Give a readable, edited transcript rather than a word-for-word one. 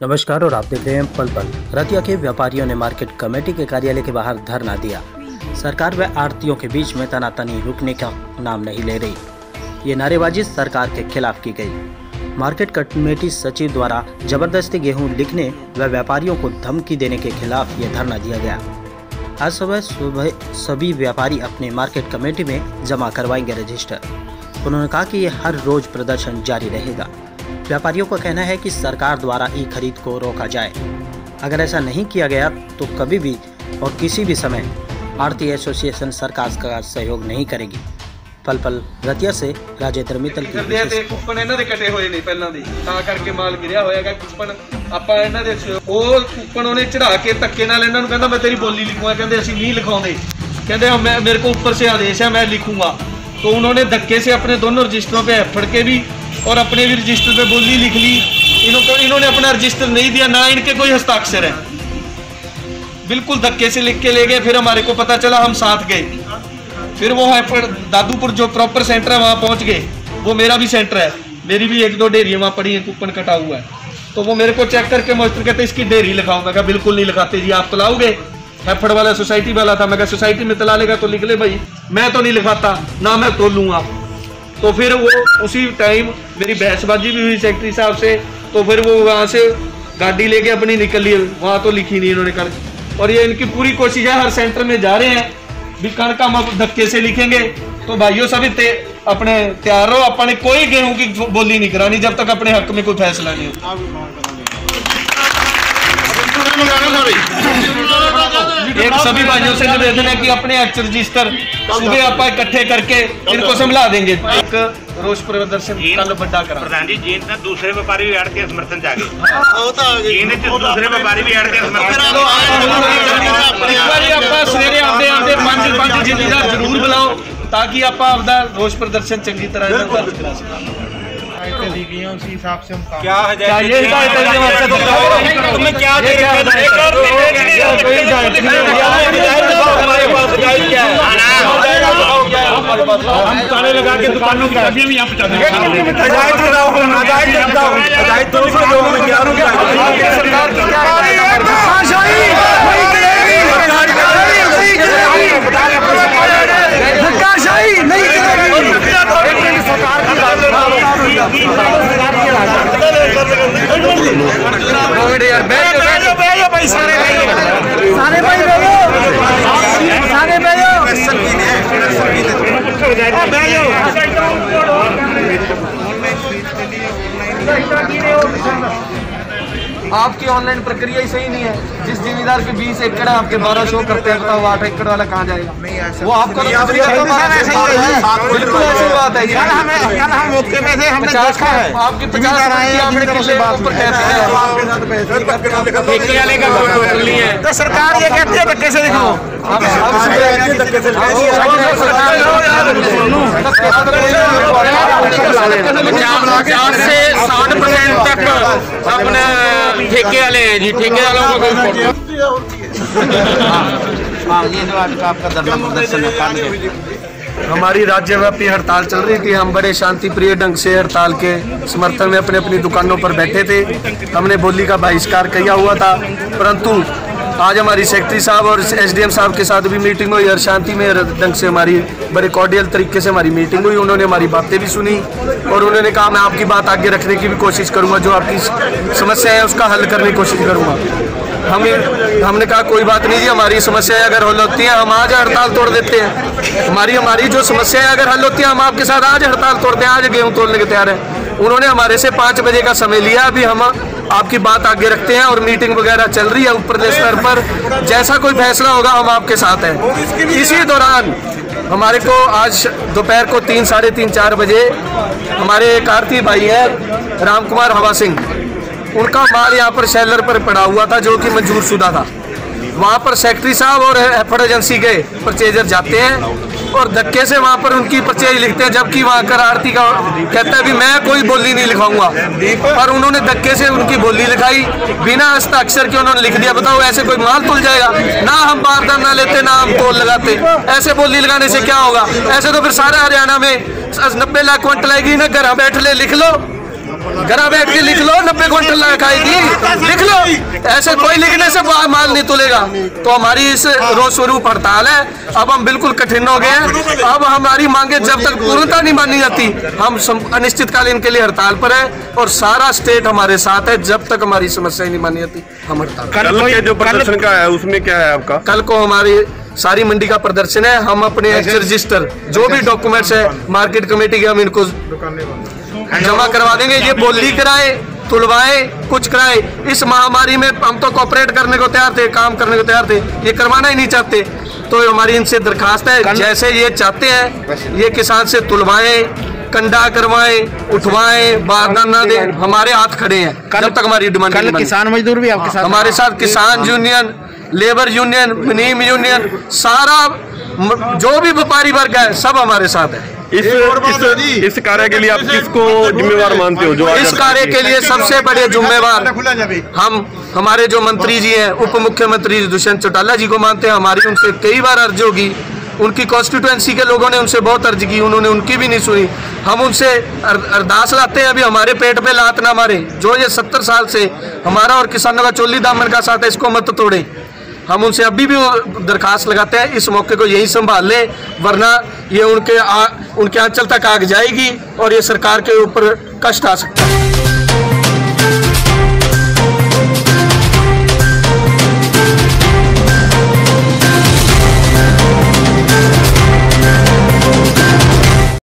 नमस्कार और आप देख रहे हैं पल पल। रतिया के व्यापारियों ने मार्केट कमेटी के कार्यालय के बाहर धरना दिया। सरकार व आढ़तियों के बीच में तनातनी रुकने का नाम नहीं ले रही। ये नारेबाजी सरकार के खिलाफ की गई। मार्केट कमेटी सचिव द्वारा जबरदस्ती गेहूं लिखने व व्यापारियों को धमकी देने के खिलाफ ये धरना दिया गया। आज सुबह सभी व्यापारी अपने मार्केट कमेटी में जमा करवाएंगे रजिस्टर। उन्होंने कहा कि ये हर रोज प्रदर्शन जारी रहेगा। व्यापारियों का कहना है कि सरकार द्वारा ई खरीद को रोका जाए। अगर ऐसा नहीं किया गया तो कभी भी और किसी भी समय आढ़ती एसोसिएशन सरकार का सहयोग नहीं करेगी। पल पल रतिया से राजेंद्र मित्तल की कूपन इन्हां दे कटे होए नहीं पहलां दी तां करके माल गिरिया होएगा। कूपन आपां इन्हां दे ਉਹ कूपन ਉਹਨੇ ਚੜਾ ਕੇ ਧੱਕੇ ਨਾਲ ਇਹਨਾਂ ਨੂੰ ਕਹਿੰਦਾ मैं तेरी बोली लिखूंगा। कहते ਅਸੀਂ नहीं लिखवाਉਂਦੇ, कहते मेरे को ऊपर से आदेश है मैं लिखूंगा। तो उन्होंने धक्के से अपने दोनों रजिस्टरों पे फड़ के भी और अपने भी रजिस्टर पे बोली लिख ली। इन्होंने अपना रजिस्टर नहीं दिया, ना इनके कोई हस्ताक्षर है, बिल्कुल धक्के से लिख के ले गए। फिर हमारे को पता चला, हम साथ गए। फिर वो है दादूपुर जो प्रॉपर सेंटर है वहाँ पहुँच गए। वो मेरा भी सेंटर है, मेरी भी एक दो डेयरी वहाँ पड़ी है, कूपन कटा हुआ है। तो वो मेरे को चेक करके मास्टर कहते इसकी डेयरी लिखाओ। मैं कहा बिल्कुल नहीं लिखाते जी, आप तलाओगे। हेफड़ वाला सोसाइटी वाला था, मैं कहा सोसाइटी में तला लेगा तो लिख ले भाई, मैं तो नहीं लिखाता, ना मैं तोलूंगा। तो फिर वो उसी टाइम मेरी बहसबाजी भी हुई सेक्रेटरी साहब से। तो फिर वो वहाँ से गाड़ी लेके अपनी निकल ली, वहाँ तो लिखी नहीं इन्होंने कर। और ये इनकी पूरी कोशिश है, हर सेंटर में जा रहे हैं भी कण का हम धक्के से लिखेंगे। तो भाइयों सभी अपने तैयार रहो, अपने कोई गेहूं की बोली नहीं करानी जब तक अपने हक में कोई फैसला नहीं हो। एक सभी भाइयों से निवेदन है कि अपने एक्ट रजिस्टर सुबह आप इकट्ठे करके इनको संभला देंगे। एक रोष प्रदर्शन कल बड़ा करा प्रधान जी जी ने दूसरे व्यापारी भी आढ़ती समर्थन जागे दूसरे व्यापारी भी आढ़ती सवेरे आते आते 5 जिलेदार जरूर बुलाओ ताकि आप अपना रोष प्रदर्शन चंगी तरह करा सकें। उसी हिसाब से हम क्या है क्या लगा के दुकानों की चाबियां भी यहाँ आपकी ऑनलाइन प्रक्रिया ही सही नहीं है। जिस जिम्मेदार के 20 एकड़ है आपके 12 शो करते हैं, बताओ 8 एकड़ वाला कहाँ जाएगा? वो आपको बिल्कुल ऐसी बात है। हम मौके पे थे, हमने देखा है आपकी 50 है तो सरकार ये कहती है धक्के से दिखाओ। 50 से 60% तक अपने ठेके वाले हैं जी, ठेके वालों को ये जो आज का आपका धरना प्रदर्शन है। हमारी राज्यव्यापी हड़ताल चल रही थी। हम बड़े शांति प्रिय ढंग से हड़ताल के समर्थन में अपनी अपनी दुकानों पर बैठे थे। हमने बोली का बहिष्कार किया हुआ था, परंतु आज हमारी सेक्रेटरी साहब और एसडीएम साहब के साथ भी मीटिंग हुई और शांति में ढंग से हमारी बड़े कॉर्डियल तरीके से हमारी मीटिंग हुई। उन्होंने हमारी बातें भी सुनी और उन्होंने कहा मैं आपकी बात आगे रखने की भी कोशिश करूंगा, जो आपकी समस्या है उसका हल करने की कोशिश करूंगा। हमने कहा कोई बात नहीं जी, हमारी समस्याएं अगर हल होती हैं हम आज हड़ताल तोड़ देते हैं। हमारी जो समस्याएं अगर हल होती हैं हम आपके साथ आज हड़ताल तोड़ते हैं, आज गेहूँ तोड़ने के तैयार हैं। उन्होंने हमारे से 5 बजे का समय लिया। अभी हम आपकी बात आगे रखते हैं और मीटिंग वगैरह चल रही है ऊपर स्तर पर। जैसा कोई फैसला होगा हम आपके साथ हैं। इसी दौरान हमारे को आज दोपहर को 3, साढ़े 3, 4 बजे हमारे एक आढ़ती भाई है राम कुमार हवा सिंह, उनका माल यहाँ पर शेलर पर पड़ा हुआ था जो कि मंजूर शुदा था। वहाँ पर सेक्रेटरी साहब और हेफड़ एजेंसी के परचेजर जाते हैं और धक्के से वहाँ पर उनकी परचेज लिखते हैं, जबकि वहाँ कर आढ़ती का कहता है भी मैं कोई बोली नहीं लिखाऊंगा। पर उन्होंने धक्के से उनकी बोली लिखाई, बिना हस्ताक्षर के उन्होंने लिख दिया। बताओ ऐसे कोई माल तुल जाएगा? ना हम बारदान ना लेते ना हम तोल लगाते, ऐसे बोली लगाने से क्या होगा? ऐसे तो फिर सारा हरियाणा में 90 लाख क्विंटल आएगी ना, घर बैठ ले लिख लो घर बैठ के लिख लो 90 क्विंटल खाएगी, लिख लो। ऐसे कोई लिखने से माल नहीं तुलेगा। तो हमारी इस रोज स्वरूप हड़ताल है। अब हम बिल्कुल कठिन हो गए हैं। अब हमारी मांगे जब तक पूर्णता नहीं मानी जाती, हम अनिश्चितकालीन के लिए हड़ताल पर है और सारा स्टेट हमारे साथ है। जब तक हमारी समस्या नहीं मानी जाती हम हड़ताल। कल जो प्रदर्शन का है उसमें क्या है आपका? कल को हमारी सारी मंडी का प्रदर्शन है। हम अपने रजिस्टर जो भी डॉक्यूमेंट्स है मार्केट कमेटी के, हम इनको जमा करवा देंगे। ये बोली कराए, तुलवाए, कुछ कराए। इस महामारी में हम तो कोऑपरेट करने को तैयार थे, काम करने को तैयार थे, ये करवाना ही नहीं चाहते। तो हमारी इनसे दरखास्त है, जैसे ये चाहते हैं ये किसान से तुलवाएं, कंडा करवाएं, उठवाएं, बारदाना ना दे, हमारे हाथ खड़े हैं जब तक हमारी डिमांड नहीं बनी। किसान मजदूर भी आपके साथ, हमारे साथ किसान यूनियन, लेबर यूनियन, मुनीम यूनियन, सारा जो भी व्यापारी वर्ग है सब हमारे साथ है। इस कार्य के लिए आप किसको जिम्मेवार मानते हो? जो इस कार्य के लिए सबसे बड़े जिम्मेवार हम हमारे जो मंत्री जी हैं, उप मुख्यमंत्री दुष्यंत चौटाला जी को मानते हैं। हमारी उनसे कई बार अर्जी होगी, उनकी कॉन्स्टिट्यूएंसी के लोगों ने उनसे बहुत अर्जी की, उन्होंने उनकी भी नहीं सुनी। हम उनसे अरदास लाते हैं अभी हमारे पेट पे लात ना मारे। जो ये 70 साल से हमारा और किसानों का चोली दामन का साथ है, इसको मत तोड़े। हम उनसे अभी भी दरखास्त लगाते हैं इस मौके को यही संभाल ले, वरना ये उनके आंचल तक आग जाएगी और ये सरकार के ऊपर कष्ट आ सकता है।